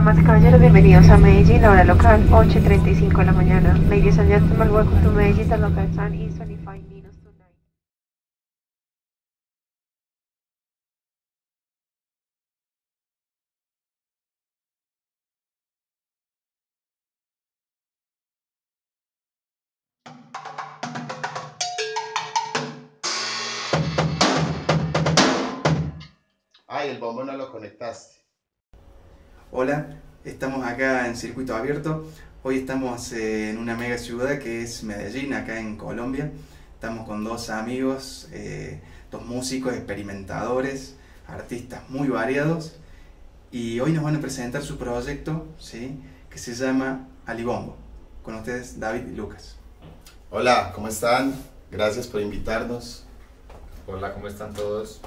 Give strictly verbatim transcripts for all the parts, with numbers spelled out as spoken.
Damas y caballeros, bienvenidos a Medellín, hora local, ocho y treinta y cinco de la mañana. Ladies and gentlemen, welcome to Medellín, the local time is twenty-five minutes to nine. Ay, el bombo no lo conectaste. Hola, estamos acá en Circuito Abierto. Hoy estamos eh, en una mega ciudad que es Medellín, acá en Colombia. Estamos con dos amigos, eh, dos músicos experimentadores, artistas muy variados. Y hoy nos van a presentar su proyecto, ¿sí?, que se llama Alibombo. Con ustedes, David y Lucas. Hola, ¿cómo están? Gracias por invitarnos. Hola, ¿cómo están todos?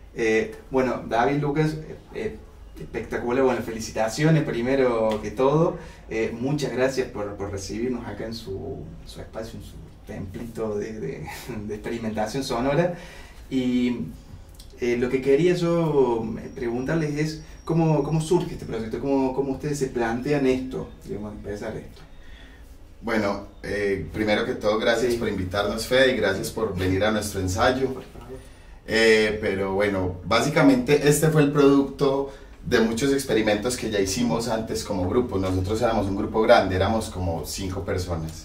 Eh, bueno, David, Lucas, eh, eh, espectacular, bueno, felicitaciones primero que todo. Eh, muchas gracias por, por recibirnos acá en su, su espacio, en su templito de, de, de experimentación sonora. Y eh, lo que quería yo preguntarles es cómo, cómo surge este proyecto, cómo, cómo ustedes se plantean esto, digamos, empezar esto. Bueno, eh, primero que todo, gracias Sí. por invitarnos, Fede, y gracias por venir a nuestro ensayo. Eh, pero bueno, básicamente este fue el producto de muchos experimentos que ya hicimos antes como grupo. Nosotros éramos un grupo grande, éramos como cinco personas.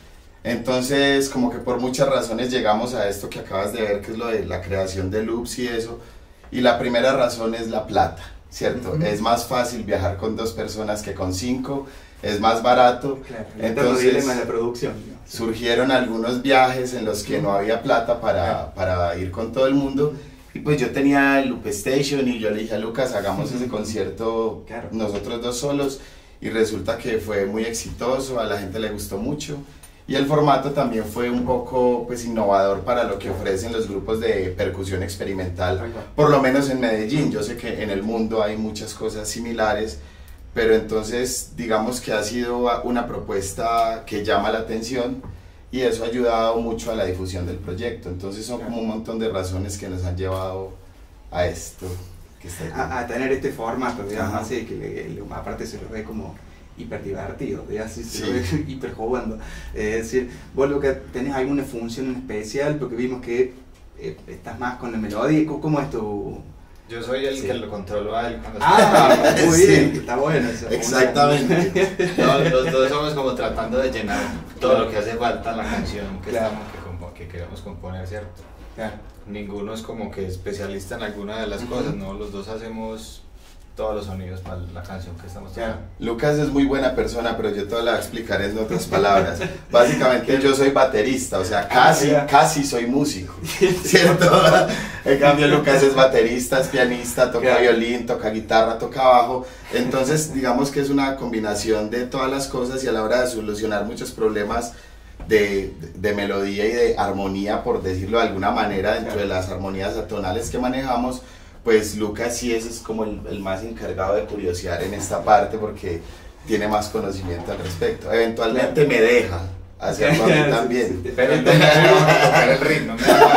Entonces, como que por muchas razones llegamos a esto que acabas de ver, que es lo de la creación de loops y eso. Y la primera razón es la plata, ¿cierto? Uh-huh. Es más fácil viajar con dos personas que con cinco, es más barato. Claro, Entonces, el dilema de la producción, ¿no? surgieron algunos viajes en los que no había plata para, para ir con todo el mundo. Y pues yo tenía el Loop Station y yo le dije a Lucas, hagamos ese concierto Claro. nosotros dos solos. Y resulta que fue muy exitoso, a la gente le gustó mucho. Y el formato también fue un poco pues, innovador para lo que ofrecen los grupos de percusión experimental, por lo menos en Medellín. Yo sé que en el mundo hay muchas cosas similares, pero entonces digamos que ha sido una propuesta que llama la atención y eso ha ayudado mucho a la difusión del proyecto. Entonces son como un montón de razones que nos han llevado a esto que está a, a tener este formato, digamos, Ajá. así, que le- le- aparte se lo ve como hiper divertido, así se Sí. lo ve hiper jugando. Eh, es decir, vos lo que tenés alguna función en especial, porque vimos que eh, estás más con la melodía. ¿Cómo, cómo es tu...? Yo soy el Sí. que lo controlo a él cuando Ah, muy Sí. bien, está bueno eso. Exactamente. No, los dos somos como tratando de llenar todo lo que hace falta en la canción que, Claro. estamos, que, compo- que queremos componer, ¿cierto? Claro. Ninguno es como que especialista en alguna de las Ujú. cosas, ¿no? Los dos hacemos todos los sonidos para la canción que estamos Claro. tocando. Lucas es muy buena persona, pero yo te la voy a explicar en otras palabras. Básicamente yo soy baterista, o sea, casi, ya. casi soy músico, ¿cierto? En cambio Lucas es baterista, es pianista, toca Claro. violín, toca guitarra, toca bajo. Entonces digamos que es una combinación de todas las cosas y a la hora de solucionar muchos problemas de, de, de melodía y de armonía, por decirlo de alguna manera, dentro de las armonías atonales que manejamos, pues Lucas sí es, es como el, el más encargado de curiosear en esta parte porque tiene más conocimiento al respecto. Eventualmente me deja hacerlo a mí también. Pero entonces vamos a tocar el ritmo,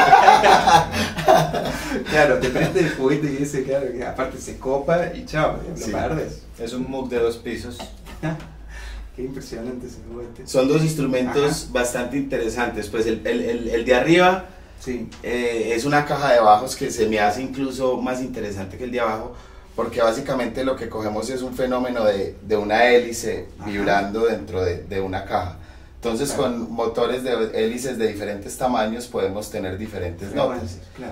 ¿no? Claro, te prende el juguete y dice, claro, que aparte se copa y chao, lo Sí. perdes. Es un Moog de dos pisos. Qué impresionante ese juguete. Son dos instrumentos Ajá. bastante interesantes. Pues el, el, el, el de arriba Sí. eh, es una caja de bajos que se me hace incluso más interesante que el de abajo, porque básicamente lo que cogemos es un fenómeno de, de una hélice Ajá. vibrando dentro de, de una caja. Entonces Claro. con motores de hélices de diferentes tamaños podemos tener diferentes notas. Claro.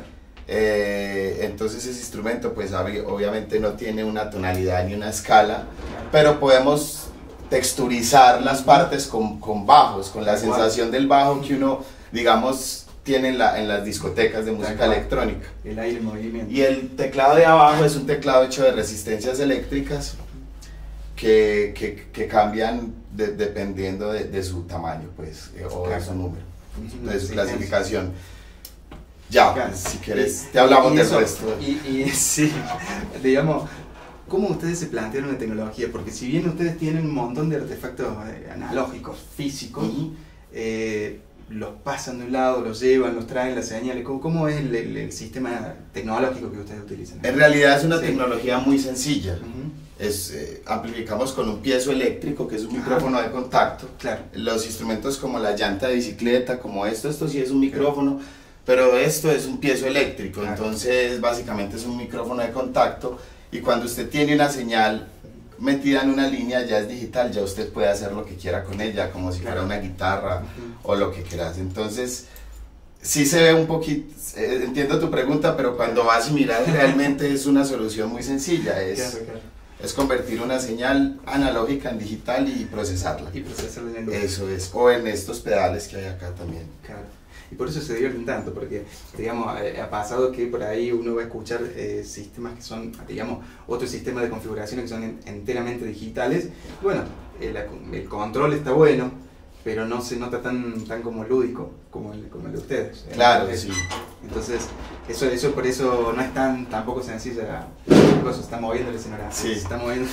Eh, entonces ese instrumento pues ob- obviamente no tiene una tonalidad ni una escala, pero podemos texturizar las partes con, con bajos, con la Tal cual. sensación del bajo que uno, digamos, tiene en, la, en las discotecas de música cual. electrónica. El aire en movimiento. Y el teclado de abajo es un teclado hecho de resistencias eléctricas que, que, que cambian de- dependiendo de, de su tamaño, pues, eh, o de Claro. su número, Ujú. de su Sí, clasificación. Ya, Claro. si quieres, Y- te hablamos y del eso, resto. Y, y sí, digamos, ¿cómo ustedes se plantearon la tecnología? Porque si bien ustedes tienen un montón de artefactos eh, analógicos, físicos, Ujú. eh, los pasan de un lado, los llevan, los traen, las señales, ¿cómo, cómo es el, el- el sistema tecnológico que ustedes utilizan? En realidad es una Sí. tecnología muy sencilla. Ujú. Es, eh, amplificamos con un piezo eléctrico, que es un Ajá. micrófono de contacto. Claro. Los instrumentos como la llanta de bicicleta, como esto, esto sí es un micrófono, pero esto es un piezo eléctrico, Claro. entonces básicamente es un micrófono de contacto y cuando usted tiene una señal metida en una línea ya es digital, ya usted puede hacer lo que quiera con ella, como si Claro. fuera una guitarra Ujú. o lo que quieras. Entonces sí se ve un poquito, eh, entiendo tu pregunta, pero cuando vas a mirar realmente es una solución muy sencilla, es, Claro, claro. es convertir una señal analógica en digital y procesarla. Y procesarlo en el lugar. Eso es, o en estos pedales que hay acá también. Claro. Y por eso se divierten tanto, porque, digamos, eh, ha pasado que por ahí uno va a escuchar eh, sistemas que son, digamos, otros sistemas de configuraciones que son en- enteramente digitales. Y bueno, el, el control está bueno, pero no se nota tan, tan como lúdico como el, como el de ustedes. Claro, Eh, sí. Entonces, Eso, eso por eso no es tan tampoco sencilla. Se está moviendo el escenario. Sí. Se está moviendo.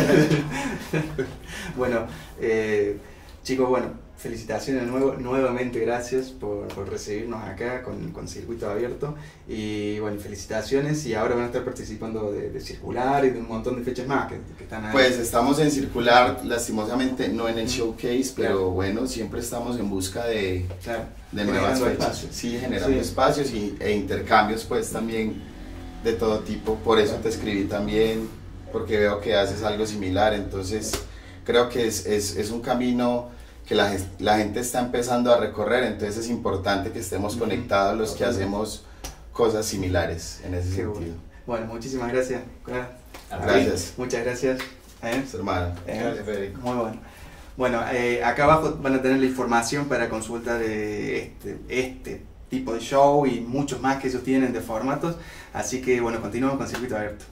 Bueno, eh, chicos, bueno, felicitaciones nuevo, nuevamente, gracias por, por recibirnos acá con, con Circuito Abierto. Y bueno, felicitaciones. Y ahora van a estar participando de, de Circular y de un montón de fechas más que, que están ahí. Pues estamos en Circular, lastimosamente no en el showcase, pero claro, bueno, siempre estamos en busca de, claro, de nuevas fechas. Espacios. Sí, generando sí. espacios y, e intercambios pues también de todo tipo. Por eso te escribí también, porque veo que haces algo similar. Entonces creo que es, es, es un camino que la, la gente está empezando a recorrer, entonces es importante que estemos conectados los que hacemos cosas similares en ese Seguro. sentido. Bueno, muchísimas gracias. Gracias. Muchas gracias. ¿Eh? Hermano. ¿Eh? Gracias, Federico. Muy bueno. Bueno, eh, acá abajo van a tener la información para consultar eh, este, este tipo de show y muchos más que ellos tienen de formatos. Así que bueno, continuamos con Circuito Abierto.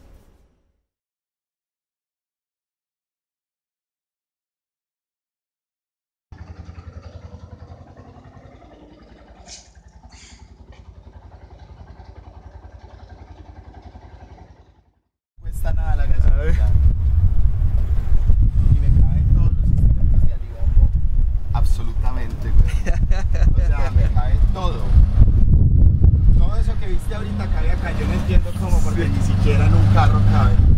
Cuesta nada la gasolina. Y me caben todos los instrumentos de alibombo. Absolutamente, güey. O sea, me cae todo. Todo eso que viste ahorita cabe acá. Yo no entiendo cómo, porque ni siquiera en un carro cabe.